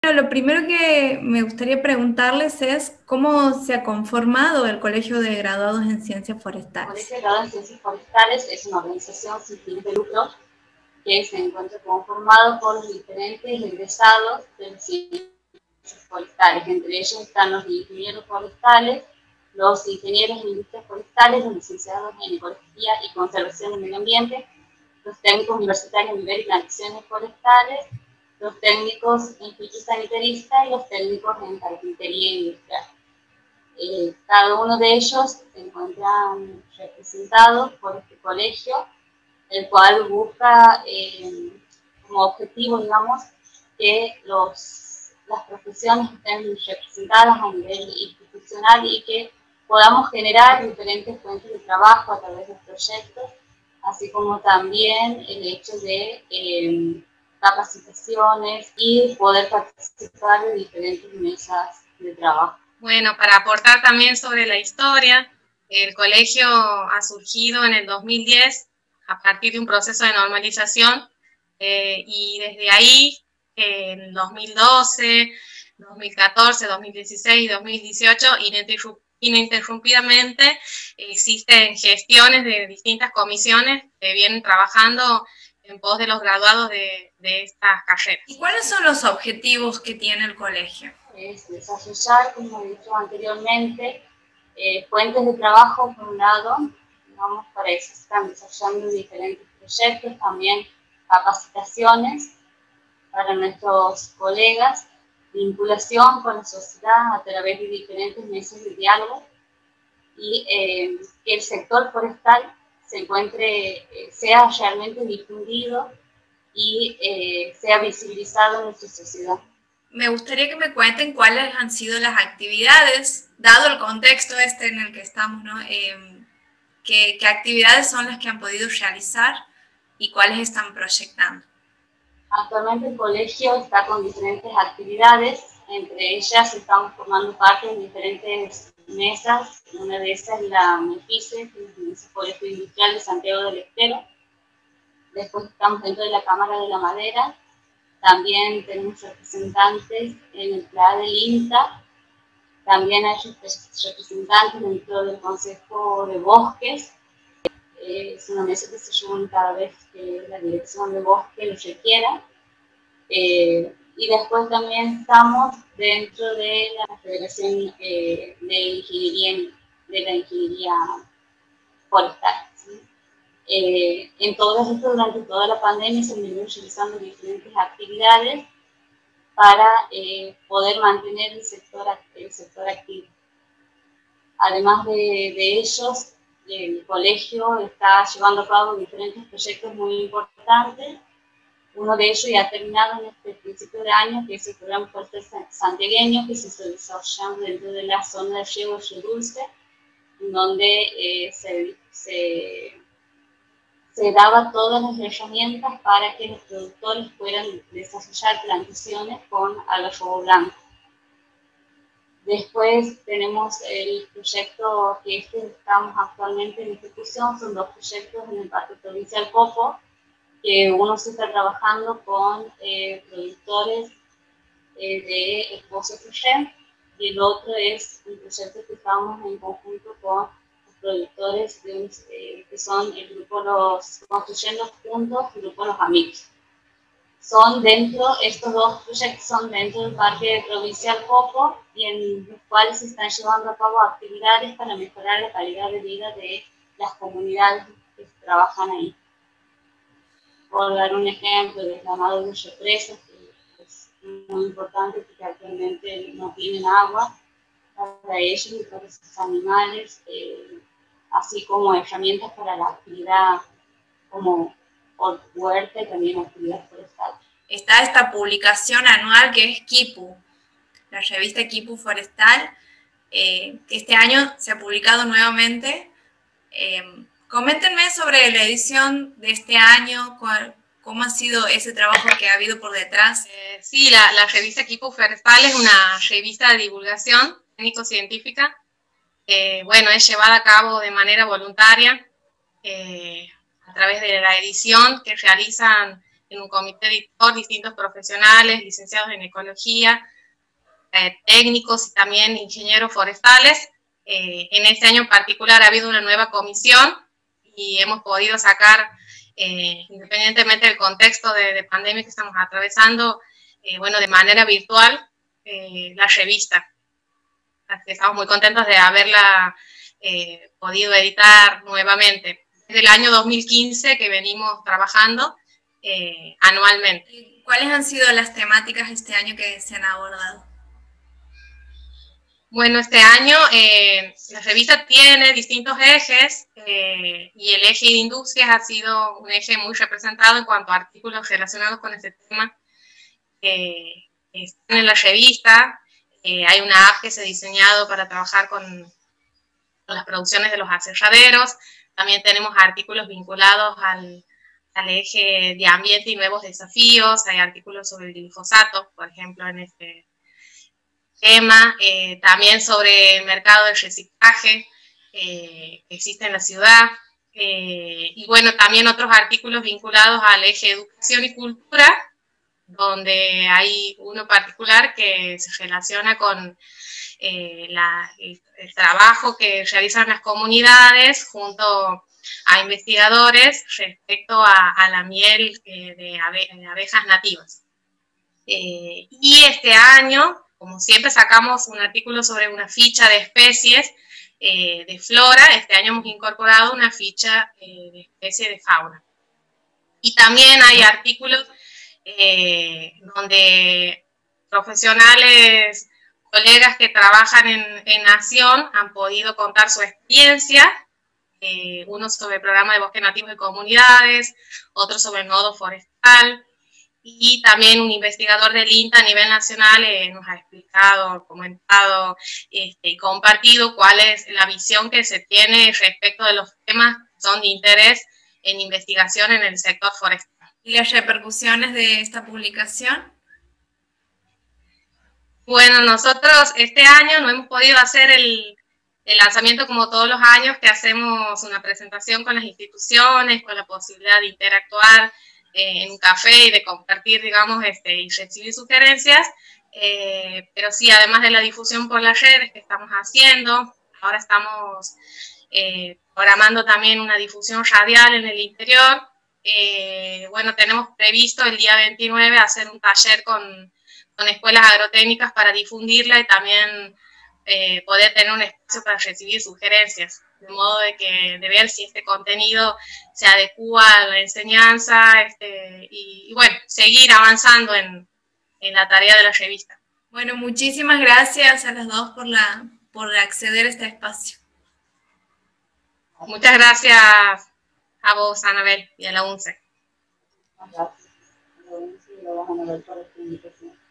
Lo primero que me gustaría preguntarles es cómo se ha conformado el Colegio de Graduados en Ciencias El Forestales. Colegio de Graduados en Ciencias Forestales es una organización sin fines de lucro que se encuentra conformado por los diferentes egresados de las ciencias forestales. Entre ellos están los ingenieros forestales, los ingenieros en industrias forestales, los licenciados en ecología y conservación del medio ambiente, los técnicos universitarios en nivel y plantaciones forestales, los técnicos en fitosanitaristas y los técnicos en carpintería industrial. Cada uno de ellos se encuentran representados por este colegio, el cual busca como objetivo, digamos, que las profesiones estén representadas a nivel institucional y que podamos generar diferentes fuentes de trabajo a través de proyectos, así como también el hecho de capacitaciones y poder participar de diferentes mesas de trabajo. Bueno, para aportar también sobre la historia, el colegio ha surgido en el 2010 a partir de un proceso de normalización y desde ahí, en 2012, 2014, 2016 y 2018, ininterrumpidamente existen gestiones de distintas comisiones que vienen trabajando en pos de los graduados de estas carreras. ¿Y cuáles son los objetivos que tiene el colegio? Es desarrollar, como he dicho anteriormente, fuentes de trabajo por un lado, digamos, para eso se están desarrollando diferentes proyectos, también capacitaciones para nuestros colegas, vinculación con la sociedad a través de diferentes mesas de diálogo y que el sector forestal se encuentre, sea realmente difundido y sea visibilizado en nuestra sociedad. Me gustaría que me cuenten cuáles han sido las actividades, dado el contexto en el que estamos, ¿no? ¿Qué actividades son las que han podido realizar y cuáles están proyectando? Actualmente el colegio está con diferentes actividades, entre ellas estamos formando parte de diferentes mesas. Una de esas es la MEFICE, que es el Mesa Forestal Industrial de Santiago del Estero. Después estamos dentro de la Cámara de la Madera. También tenemos representantes en el PLA del INTA. También hay representantes dentro del Consejo de Bosques. Es una mesa que se reúne cada vez que la dirección de bosque lo requiera. Y después también estamos dentro de la Federación de la Ingeniería Forestal. ¿Sí? En todo esto, durante toda la pandemia, se han venido realizando diferentes actividades para poder mantener el sector activo. Además de ellos, el colegio está llevando a cabo diferentes proyectos muy importantes. Uno de ellos ya ha terminado en este principio de año, que es el programa forestal santiagueño, que se está desarrollando dentro de la zona de riego Río Dulce, en donde se daba todas las herramientas para que los productores puedan desarrollar plantaciones con algarrobo blanco. Después tenemos el proyecto que estamos actualmente en ejecución, son dos proyectos en el Parque Provincial Copo, que uno se está trabajando con productores de Esposo Fugen, y el otro es un proyecto que estamos en conjunto con los productores que son el grupo Construyendo Juntos, el grupo Los Amigos. Estos dos proyectos son dentro del Parque Provincial Copo y en los cuales se están llevando a cabo actividades para mejorar la calidad de vida de las comunidades que trabajan ahí. Por dar un ejemplo, el deslamado de represas, que es muy importante porque actualmente no tienen agua para ellos y para sus animales, así como herramientas para la actividad como huerta y también actividad forestal. Está esta publicación anual que es Quipu, la revista Quipu Forestal, que este año se ha publicado nuevamente. Coméntenme sobre la edición de este año, cómo ha sido ese trabajo que ha habido por detrás. Sí, la revista Quipu Forestal es una revista de divulgación técnico-científica. Bueno, es llevada a cabo de manera voluntaria a través de la edición que realizan en un comité editor distintos profesionales, licenciados en ecología, técnicos y también ingenieros forestales. En este año en particular ha habido una nueva comisión y hemos podido sacar, independientemente del contexto de pandemia que estamos atravesando, bueno, de manera virtual, la revista. Así que estamos muy contentos de haberla podido editar nuevamente. Desde el año 2015 que venimos trabajando anualmente. ¿Cuáles han sido las temáticas este año que se han abordado? Bueno, este año la revista tiene distintos ejes y el eje de industrias ha sido un eje muy representado en cuanto a artículos relacionados con este tema que están en la revista. Hay una app que se ha diseñado para trabajar con las producciones de los aserraderos. También tenemos artículos vinculados al eje de ambiente y nuevos desafíos. Hay artículos sobre el glifosato, por ejemplo, en este tema. También sobre el mercado de reciclaje que existe en la ciudad. Y bueno, también otros artículos vinculados al eje educación y cultura, donde hay uno particular que se relaciona con el trabajo que realizan las comunidades junto a investigadores respecto a la miel de abejas nativas. Y este año, como siempre, sacamos un artículo sobre una ficha de especies de flora. Este año hemos incorporado una ficha de especies de fauna. Y también hay artículos donde profesionales, colegas que trabajan en Nación han podido contar su experiencia, uno sobre el programa de bosque nativo de comunidades, otro sobre el nodo forestal, y también un investigador del INTA a nivel nacional nos ha explicado, comentado y compartido cuál es la visión que se tiene respecto de los temas que son de interés en investigación en el sector forestal. ¿Y las repercusiones de esta publicación? Bueno, nosotros este año no hemos podido hacer el lanzamiento como todos los años, que hacemos una presentación con las instituciones, con la posibilidad de interactuar en un café y de compartir, digamos, y recibir sugerencias, pero sí, además de la difusión por las redes que estamos haciendo, ahora estamos programando también una difusión radial en el interior. Bueno, tenemos previsto el día 29 hacer un taller con escuelas agrotécnicas para difundirla y también poder tener un espacio para recibir sugerencias, de modo de ver si este contenido se adecua a la enseñanza y bueno, seguir avanzando en la tarea de la revista. Bueno, muchísimas gracias a las dos por acceder a este espacio. Muchas gracias a vos, Anabel, y a la UNCE. Gracias. A la UNCE y a Anabel por esta invitación.